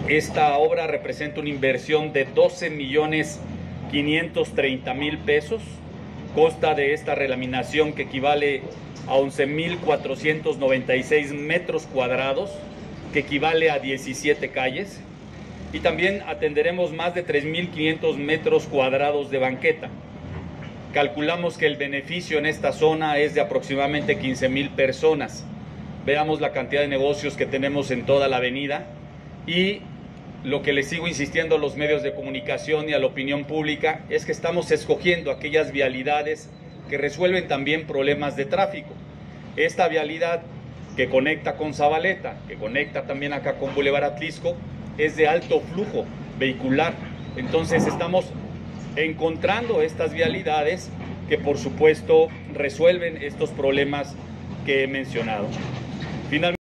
Esta obra representa una inversión de 12.530.000 pesos. Consta de esta relaminación que equivale a 11.496 metros cuadrados, que equivale a 17 calles. Y también atenderemos más de 3.500 metros cuadrados de banqueta. Calculamos que el beneficio en esta zona es de aproximadamente 15,000 personas. Veamos la cantidad de negocios que tenemos en toda la avenida, y lo que les sigo insistiendo a los medios de comunicación y a la opinión pública es que estamos escogiendo aquellas vialidades que resuelven también problemas de tráfico. Esta vialidad que conecta con Zabaleta, que conecta también acá con Boulevard Atlixco, es de alto flujo vehicular. Entonces estamos encontrando estas vialidades que por supuesto resuelven estos problemas que he mencionado. Finalmente,